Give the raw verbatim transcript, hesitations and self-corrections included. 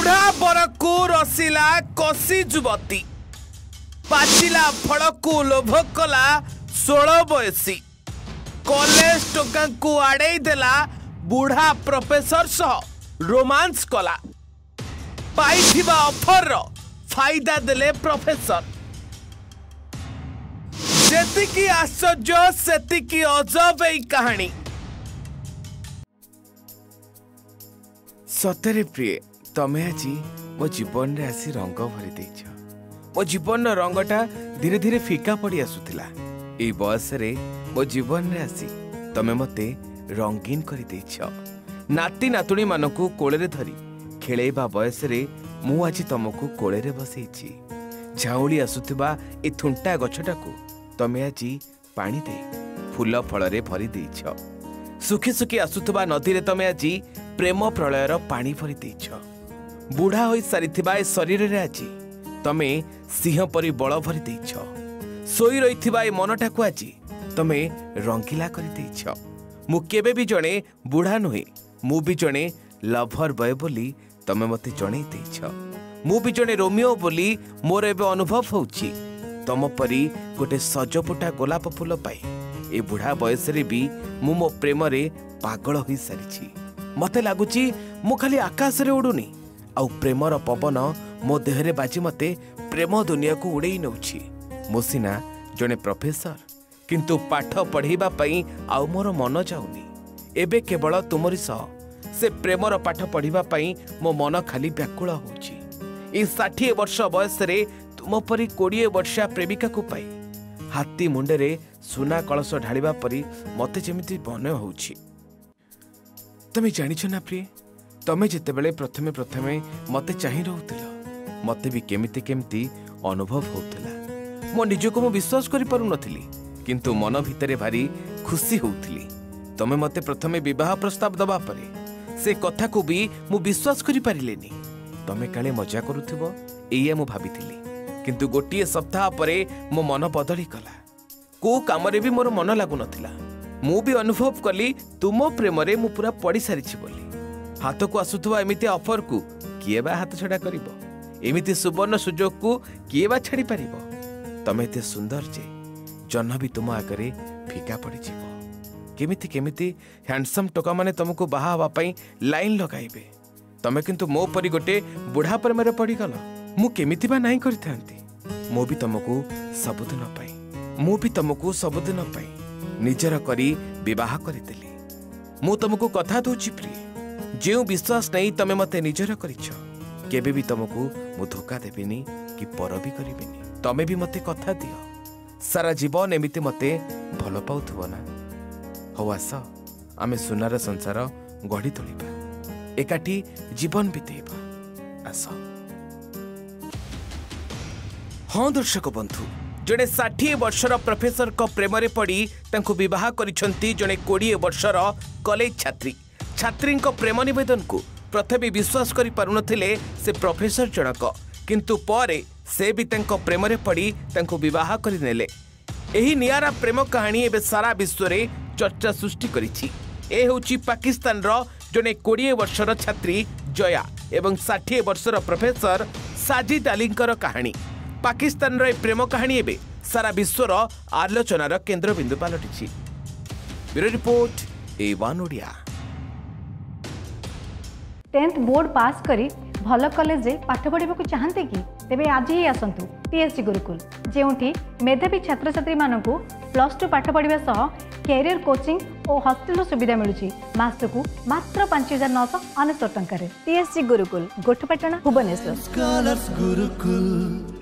बुढ़ा बरकू रसिला कसी जुवती पाचिला फड़कू लोभ कला षोल बयसी कॉलेज टोका को आड़े देला बुढ़ा प्रोफेसर सह रोमांस कला पाइथिबा ऑफर रो फायदा देले प्रोफेसर जेतिकी आश्चर्य सेतिकी अजब एई कहानी सतरे प्रिय तमे आज मो जीवन रे आसी रंग भरी देछ मो जीवन रंगटा धीरे धीरे फीका पड़ी आसुथिला ए बयस रे मो जीवन रे आसी तमे मते रंगीन करी देछ नाती नातुणी मानकू कोळे रे धरी खेलेबा बयस रे मु आज तुमको कोळे रे बसैछि झाउली आसुथिबा ए थुंटा गछटाकू तमे आज पानी दे फूल फल रे भरी देछ सुखी सुखी आसुथिबा नदी रे तमे आज प्रेम प्रलयर पानी भरी देछ बुढ़ा होई सारिथिबा ए शरीर रे आज तमे सिंह परी बल भरी देछ सोई रहिथिबा ए मनटाकू आज तमे रंगीला करी देछ मु केबे भी जणे बुढ़ा नुहे मु भी जणे लभर बय बोली तमे मते जणे देछ मु भी जणे रोमियो बोली मोर एबे अनुभव होउछि तम परी गोटे सजपोटा गोलाप फूल पाई ए बुढ़ा बयस रे भी मु मो प्रेम रे पागल होई सारिछि मते लागुछि मु खाली आकाश रे उडुनी आउ प्रेमर पवन मो देहरे बाजी मते प्रेम दुनिया को उड़ेई नउछि मो सिना जणे प्रोफेसर किंतु पाठ पढ़ेबा पई आउ मोर मन जाउनी एबे केवल तुमरी सह से प्रेमर पाठ पढ़िबा पई मो मन खाली व्याकुल होउछि ए साठ वर्ष बयस रे तुम परी बीस वर्षा प्रेमिका को पाई हाथी मुंडे रे सुना कलश ढालिबा परी मते जेमिति मन होउछि तमे जानिछ ना प्रिय तमे जेते बेले प्रथमे प्रथमे मते चाहि रहउतिल मते भी केमिति केमिति अनुभव होउतिला मो निजको मो विश्वास करि पारु नथिली किंतु मन भितरे भारी खुशी होउतिली तमे मते प्रथमे विवाह प्रस्ताव दबा परे से कथा को भी मु विश्वास करि पारिलेनी तमे काले मजा करूथिबो एया मु भाबिथिली किंतु गोटिए सप्ताह परे मो मन बदली कला को काम रे भी मोर मन लागु नथिला मु भी अनुभव कली तुम प्रेम रे मु पूरा पड़ी सारिछि बोली हाथ को आसुथवा एमिति ऑफर को किए बा हाथ छडा करिवो एमिति सुवर्ण सुजोग को किए बा छाड़ी पारिवो तमे एते सुंदर जे जन्म भी तुम आगरे फीका पड़ी जीवो केमिति केमिति हैंडसम टोका माने तुमको बाहा हवा पई लाइन लगाइबे तमे किंतु मो परी गोटे बुढ़ा प्रेम रे पड़ी गलो मु केमिति बा नाही करिथांती मो भी तुमको सबुदिन पाई मु भी तुमको सबुदिन पाई निजर करी विवाह करितेली मु तुमको कथा दोछि प्रिय जेउ विश्वास नहीं तमे मते निजर करिछ केबे भी तुमको मु धोखा देबिनी कि पर भी करिबिनी तमे भी मते कथा दियो सारा जीवन एमिति मते भलो पाउथबो ना हो आस आमे सुनार संसार गढ़ी तोलिबा एकाठी जीवन बितेबा आस हाँ दर्शक बंधु जड़े साठ वर्षर प्रोफेसर को प्रेम रे पड़ी तांको विवाह करिसंती जड़े बीस वर्षर कॉलेज छात्री छात्री प्रेम निवेदन को प्रथमे विश्वास करि पारुनथिले से प्रोफेसर जनक किंतु परे से भी तांको प्रेम रे पड़ी तांको विवाह करि नेले एही नियारा प्रेम कहानी एबे सारा विश्व रे चर्चा सृष्टि करिछि ए होछि पाकिस्तान रो जने बीस वर्षर छात्री जया एवं साठ वर्षर प्रोफेसर साजिद अलींकर कहानी पाकिस्तान रो प्रेम कहानी एबे सारा विश्व रो आलोचनार केंद्र बिंदु पालटिछि bureau report A one Odia tenth board pass करी भल कॉलेज रे पाठ पढ़ा चाहते कि तेबे आज ही आसंतु टीएससी गुरुकुल जेउठी मेधावी छात्र छात्री मानकू प्लस टू पाठ पढ़ा सह कैरियर कोचिंग और हॉस्टल सुविधा मिलुची मासकू मात्र पांच हजार नौश अनेशत टंका टीएससी गुरुकुल गोठपाटना भुवनेश्वर।